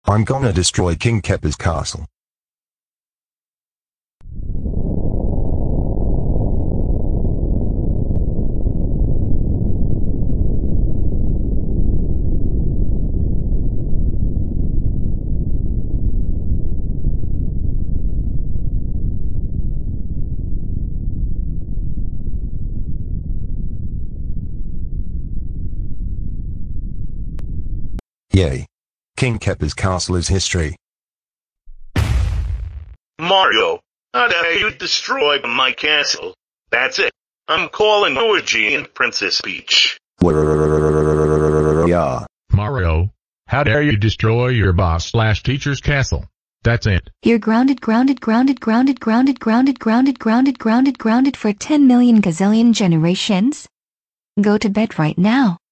I'm gonna destroy King Koopa's castle. Yay. King Koopa's castle is history. Mario, how dare you destroy my castle? That's it. I'm calling Luigi and Princess Peach. Yeah. Mario, how dare you destroy your boss/teacher's castle? That's it. You're grounded for 10 million gazillion generations. Go to bed right now.